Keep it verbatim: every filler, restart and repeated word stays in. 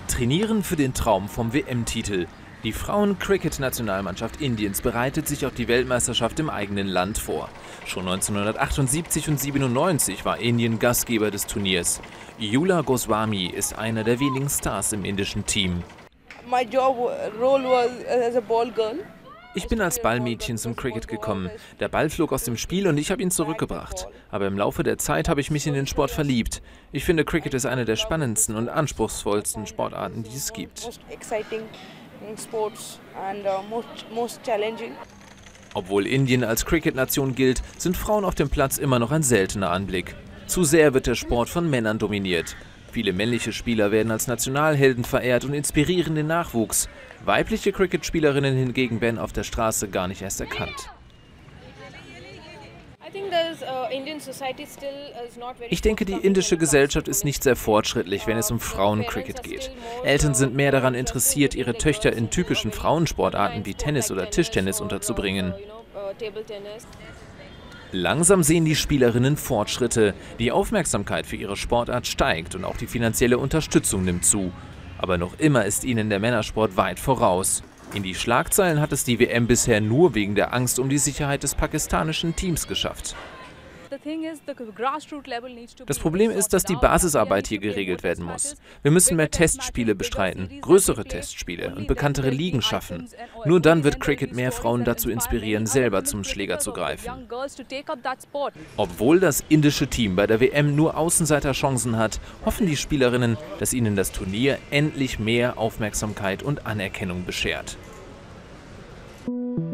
Trainieren für den Traum vom W M-Titel. Die Frauen-Cricket-Nationalmannschaft Indiens bereitet sich auf die Weltmeisterschaft im eigenen Land vor. Schon neunzehnhundertachtundsiebzig und siebenundneunzig war Indien Gastgeber des Turniers. Yula Goswami ist einer der wenigen Stars im indischen Team. My job role was as a ball girl. Ich bin als Ballmädchen zum Cricket gekommen. Der Ball flog aus dem Spiel und ich habe ihn zurückgebracht. Aber im Laufe der Zeit habe ich mich in den Sport verliebt. Ich finde, Cricket ist eine der spannendsten und anspruchsvollsten Sportarten, die es gibt. Obwohl Indien als Cricket-Nation gilt, sind Frauen auf dem Platz immer noch ein seltener Anblick. Zu sehr wird der Sport von Männern dominiert. Viele männliche Spieler werden als Nationalhelden verehrt und inspirieren den Nachwuchs. Weibliche Cricket-Spielerinnen hingegen werden auf der Straße gar nicht erst erkannt. Ich denke, die indische Gesellschaft ist nicht sehr fortschrittlich, wenn es um Frauen-Cricket geht. Eltern sind mehr daran interessiert, ihre Töchter in typischen Frauensportarten wie Tennis oder Tischtennis unterzubringen. Langsam sehen die Spielerinnen Fortschritte. Die Aufmerksamkeit für ihre Sportart steigt und auch die finanzielle Unterstützung nimmt zu. Aber noch immer ist ihnen der Männersport weit voraus. In die Schlagzeilen hat es die W M bisher nur wegen der Angst um die Sicherheit des pakistanischen Teams geschafft. Das Problem ist, dass die Basisarbeit hier geregelt werden muss. Wir müssen mehr Testspiele bestreiten, größere Testspiele und bekanntere Ligen schaffen. Nur dann wird Cricket mehr Frauen dazu inspirieren, selber zum Schläger zu greifen. Obwohl das indische Team bei der W M nur Außenseiterchancen hat, hoffen die Spielerinnen, dass ihnen das Turnier endlich mehr Aufmerksamkeit und Anerkennung beschert.